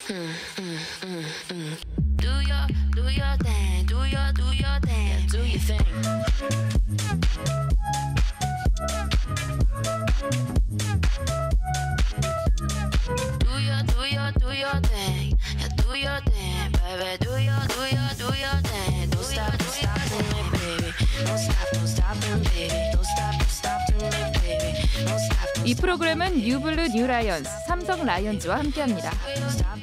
Do your thing, do your thing, yeah, do your thing. Do your thing, yeah, do your thing, baby. Do your thing. Don't stop to me, baby. Don't stop to me, baby. Don't stop to me, baby. Don't stop. 이 프로그램은 뉴블루 뉴라이언스, 삼성 라이온즈와 함께합니다.